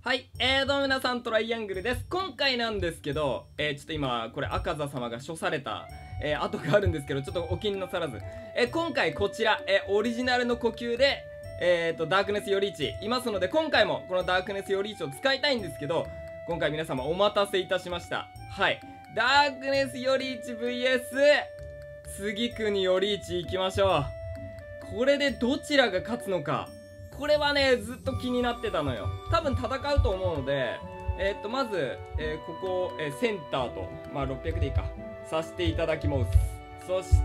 はい、どうも皆さん、トライアングルです。今回なんですけど、ちょっと今、これ赤座様が処された、跡があるんですけど、ちょっとお気になさらず。今回こちら、オリジナルの呼吸で、ダークネスより1いますので、今回もこのダークネスより1を使いたいんですけど、今回皆様お待たせいたしました。はい。ダークネスより1 VS、次国より1行きましょう。これでどちらが勝つのか。これはね、ずっと気になってたのよ。多分戦うと思うので、まず、ここ、センターと、まあ、600でいいか、させていただきます。そして、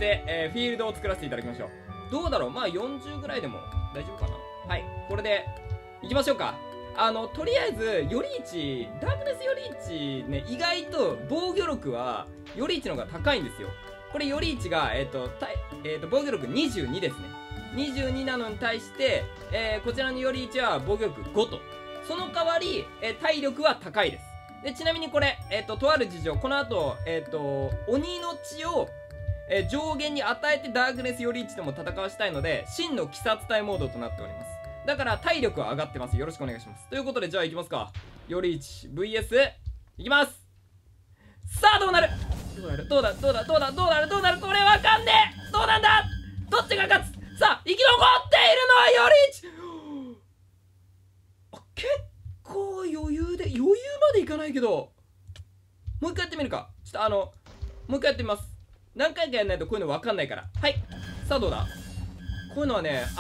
フィールドを作らせていただきましょう。どうだろう、まあ、40ぐらいでも大丈夫かな。はい、これで、いきましょうか。とりあえず、より1、ダークネスより1ね、意外と防御力は、より1の方が高いんですよ。これより1が、防御力22ですね。22なのに対して、こちらのより1は防御力5と。その代わり、体力は高いです。で、ちなみにこれ、とある事情、この後、鬼の血を、上限に与えてダークネスより1でも戦わしたいので、真の鬼殺隊モードとなっております。だから体力は上がってます。よろしくお願いします。ということで、じゃあ行きますか。より1、VS、いきます。さあ、どうなるどうなるどうだどうだどうだどうなるどうなるこれわかんねえどうなんだどっちが勝つさあ、生き残っているのはより1結構余裕で、余裕までいかないけど、もう一回やってみるか。ちょっともう一回やってみます。何回かやんないとこういうのわかんないから。はい。さあ、どうだこういうのはね、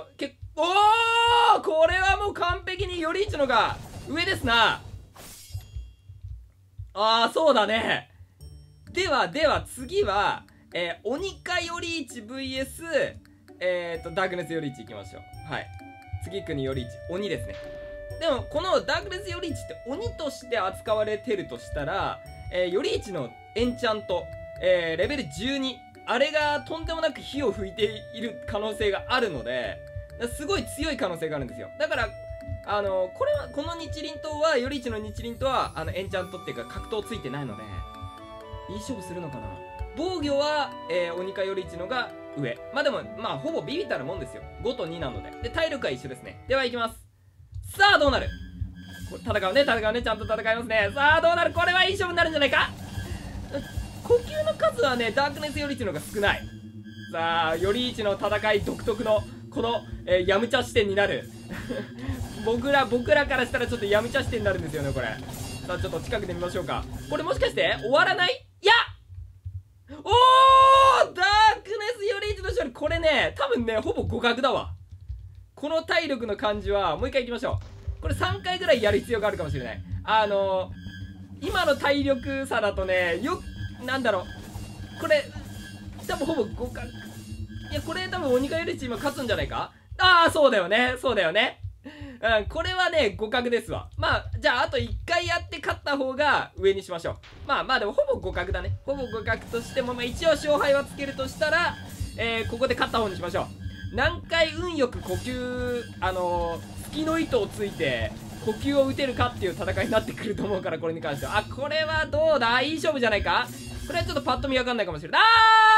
これはもう完璧により1のが上ですな。そうだね。では、次は、鬼化より1 VS、ダークネスより1いきましょう。はい。次国より1、鬼ですね。でも、このダークネスより1って鬼として扱われてるとしたら、より1のエンチャント、レベル12、あれがとんでもなく火を吹いている可能性があるので、すごい強い可能性があるんですよ。だから、これは、この日輪刀は、より1の日輪刀は、エンチャントっていうか格闘ついてないので、いい勝負するのかな。防御は、鬼化より1のが上。まあでも、まあほぼビビったるもんですよ。5と2なので。で、体力は一緒ですね。では行きます。さあ、どうなる戦うね、ちゃんと戦いますね。さあ、どうなるこれはいい勝負になるんじゃないか呼吸の数はね、ダークネスより1のが少ない。さあ、より1の戦い独特の、この、ヤムチャ視点になる。僕らからしたらちょっとヤムチャ視点になるんですよね、これ。さあ、ちょっと近くで見ましょうか。これもしかして終わらないいやダークネスより1の勝利。これね、多分ね、ほぼ互角だわ。この体力の感じは、もう一回行きましょう。これ3回ぐらいやる必要があるかもしれない。今の体力差だとね、なんだろう。これ、多分ほぼ互角。いや、これ多分鬼化より1今勝つんじゃないか。そうだよね。そうだよね。うん、これはね、互角ですわ。まあ、じゃあ、あと1回やって勝った方が上にしましょう。まあ、でもほぼ互角だね。ほぼ互角としても、まあ、一応勝敗はつけるとしたら、ここで勝った方にしましょう。何回運よく呼吸、月の糸をついて、呼吸を打てるかっていう戦いになってくると思うから、これに関しては。これはどうだいい勝負じゃないかこれはちょっとパッと見わかんないかもしれない。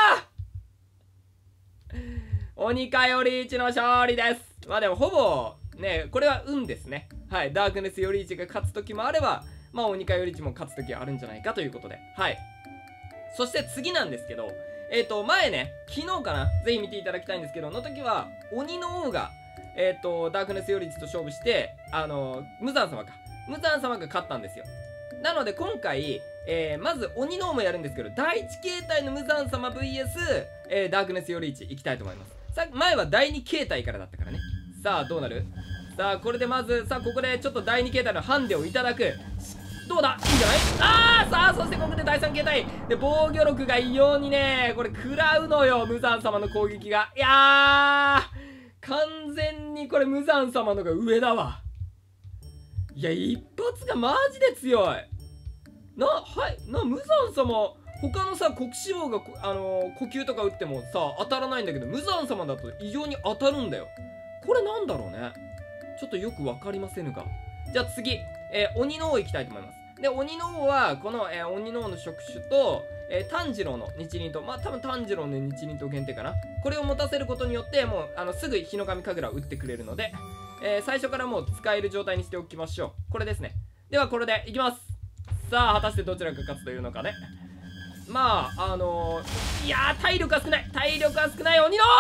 鬼化より1の勝利です。まあでもほぼ、ね、これは運ですね。はい。ダークネスより1が勝つ時もあれば、まあ鬼化より1も勝つ時はあるんじゃないかということで。はい。そして次なんですけど、前ね、昨日かなぜひ見ていただきたいんですけど、の時は、鬼の王が、ダークネスより1と勝負して、無惨様が勝ったんですよ。なので今回、まず鬼の王もやるんですけど、第1形態の無惨様 VS、ダークネスより1いきたいと思います。前は第2形態からだったからね。さあ、どうなるさあ、これでまず、さあ、ここでちょっと第2形態のハンデをいただく。どうだいいんじゃないさあ、そしてここで第3形態。で、防御力が異様にね、これ食らうのよ、無惨様の攻撃が。いやー、完全にこれ無惨様のが上だわ。いや、一発がマジで強い。無惨様、他のさ、国士王が、呼吸とか打ってもさ、当たらないんだけど、無惨様だと異常に当たるんだよ。これなんだろうね。ちょっとよくわかりませぬが。じゃあ次、鬼の王行きたいと思います。で、鬼の王は、この、鬼の王の触手と、炭治郎の日輪刀。まあ、多分炭治郎の日輪刀限定かな。これを持たせることによって、もう、すぐ日の神神楽を打ってくれるので、 最初からもう使える状態にしておきましょう。これですね。ではこれでいきます。さあ果たしてどちらが勝つというのかね。まあいやー、体力が少ない、体力が少ない鬼の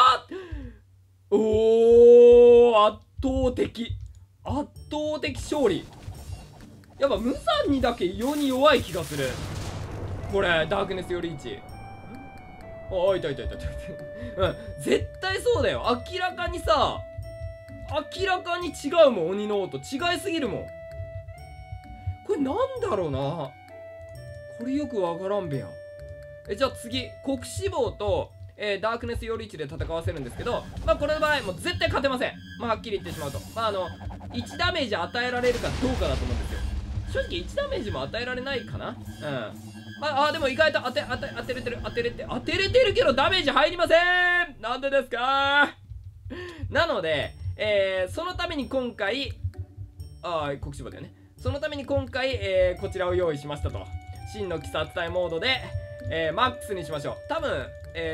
圧倒的勝利。やっぱ無惨にだけ異様に弱い気がする。これダークネスより1。あ、いた。うん、絶対そうだよ。明らかにさ、明らかに違うもん。鬼の音違いすぎるもん。これなんだろうな、これよくわからんべや。じゃあ次、国志望と、ダークネスより1で戦わせるんですけど、まあこれの場合もう絶対勝てません。まあはっきり言ってしまうと、まあ1ダメージ与えられるかどうかだと思うんですよ。正直1ダメージも与えられないかな。うん、まあでも意外と当てれてるけどダメージ入りません。なんでですか。なので、そのために今回国志望だよね。そのために今回、こちらを用意しましたと。真の鬼殺隊モードで、マックスにしましょう。多分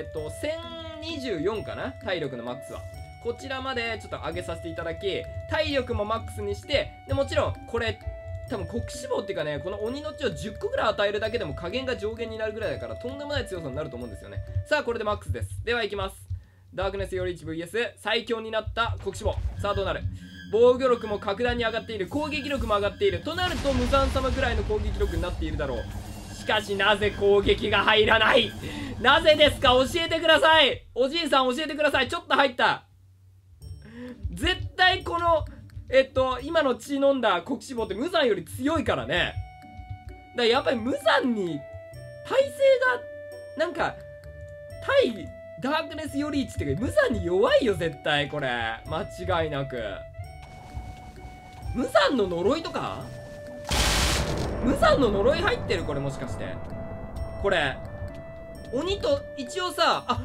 1024かな、体力のマックスは。こちらまでちょっと上げさせていただき、体力もマックスにして、でもちろんこれ多分国志望っていうかね、この鬼の血を10個ぐらい与えるだけでも加減が上限になるぐらいだから、とんでもない強さになると思うんですよね。さあこれでマックスです。ではいきます。ダークネスより1 vs 最強になった国志望。さあどうなる。防御力も格段に上がっている、攻撃力も上がっているとなると、無惨様ぐらいの攻撃力になっているだろう。しかしなぜ攻撃が入らない。なぜですか、教えてください。おじいさん教えてください。ちょっと入った。絶対この今の血飲んだ国志望って無惨より強いからね。だからやっぱり無惨に耐性がなんか対ダークネスより1ってか無惨に弱いよ絶対。これ間違いなく無惨の呪いとか、無惨の呪い入ってるこれ、もしかしてこれ鬼と一応さ、そういう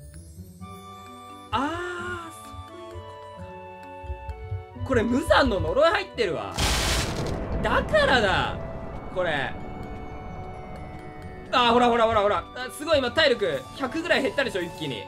ことか。これ無惨の呪い入ってるわ。だからだこれ。ほらすごい今体力100ぐらい減ったでしょ一気に。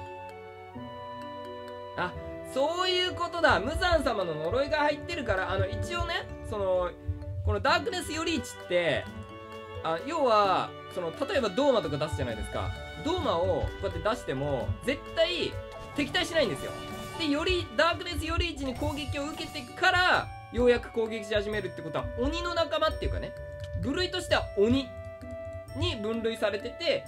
そういうことだ。無惨様の呪いが入ってるから、一応ね、このダークネスより1って要は例えばドーマとか出すじゃないですか。ドーマをこうやって出しても絶対敵対しないんですよ。でダークネスより1に攻撃を受けてからようやく攻撃し始めるってことは、鬼の仲間っていうかね、部類としては鬼に分類されてて、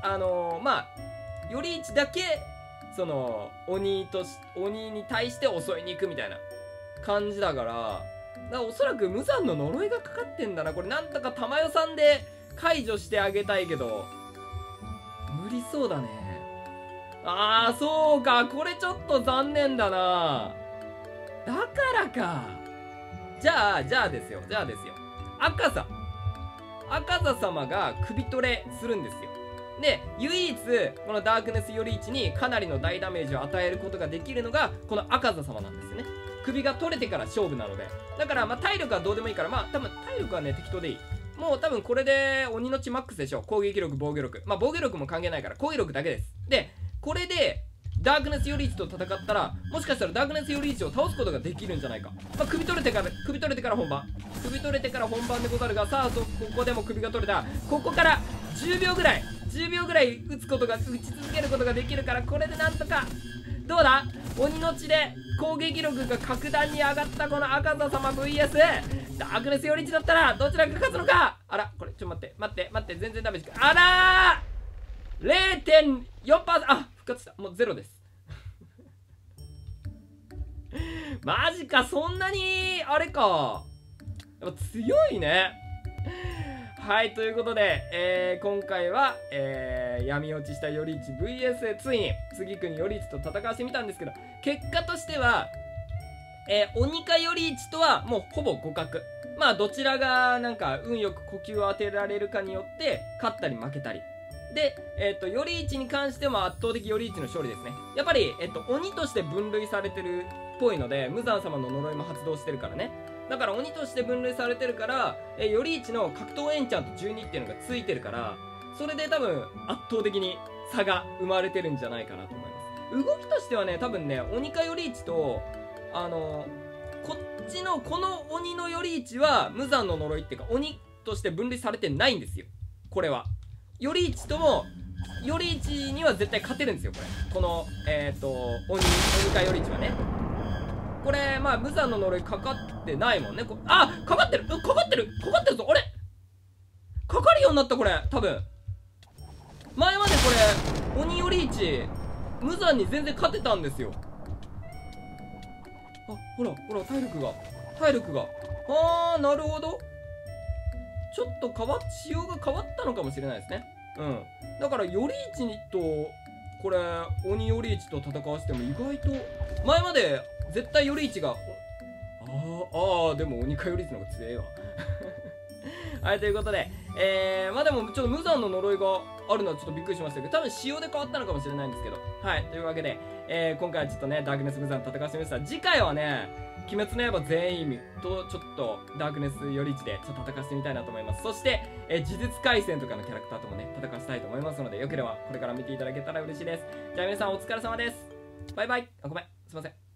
より1だけ鬼に対して襲いに行くみたいな感じだから、おそらく無惨の呪いがかかってんだな。これなんとか玉代さんで解除してあげたいけど無理そうだね。そうか、これちょっと残念だな。だからか。じゃあですよ赤座様が首取れするんですよ。で唯一このダークネスより1にかなりの大ダメージを与えることができるのがこの赤座様なんですよね。首が取れてから勝負なので、だから体力はどうでもいいから、多分体力はね適当でいい。もう多分これで鬼の血マックスでしょ。攻撃力、防御力、防御力も関係ないから攻撃力だけです。でこれでダークネスより1と戦ったら、もしかしたらダークネスより1を倒すことができるんじゃないか。首取れてから本番でござるが、さあここでも首が取れた。ここから10秒ぐらい打ち続けることができるから、これでなんとか。どうだ、鬼の血で攻撃力が格段に上がったこの赤座様 VS ダークネスより1だったらどちらが勝つのか。これちょっと待って全然ダメージ0.4%。復活した。もうゼロですマジか、そんなにあれか。やっぱ強いね。はい、ということで、今回は、闇落ちしたより1 VS ついに次国より1と戦わせてみたんですけど、結果としては、鬼かより1とはもうほぼ互角。どちらがなんか運よく呼吸を当てられるかによって勝ったり負けたりで、より1に関しても圧倒的より1の勝利ですね。やっぱり、鬼として分類されてるっぽいので、無惨様の呪いも発動してるからね。だから鬼として分類されてるから、より1の格闘エンチャント12っていうのがついてるから、それで多分圧倒的に差が生まれてるんじゃないかなと思います。動きとしてはね、多分ね、鬼かより1とこっちのこの鬼のよりいちは無残の呪いっていうか鬼として分類されてないんですよ。これはよりいちともよりいちには絶対勝てるんですよ。この鬼かよりいちはね。これまあ無残の呪いかかってないもんね。あ、かかってるぞ。あれかかるようになった。これ多分前までこれ鬼よりいち無残に全然勝てたんですよ。あ、ほら体力があー、なるほど。ちょっと仕様が変わったのかもしれないですね。だからよりいちとこれ鬼よりいちと戦わせても意外と前まで絶対よりいちがでも鬼かよりいちの方が強えわはい、ということでまあでもちょっと無残の呪いがあるのはちょっとびっくりしましたけど、多分仕様で変わったのかもしれないんですけど、はい、というわけで、今回はちょっとねダークネス無残戦わせてみました。次回はね鬼滅の刃全員とちょっとダークネスよりいちでちょっと戦わせてみたいなと思います。そして、呪術廻戦とかのキャラクターともね戦わせたいと思いますので、よければこれから見ていただけたら嬉しいです。じゃあ皆さんお疲れ様です。バイバイ。ごめん、すいません。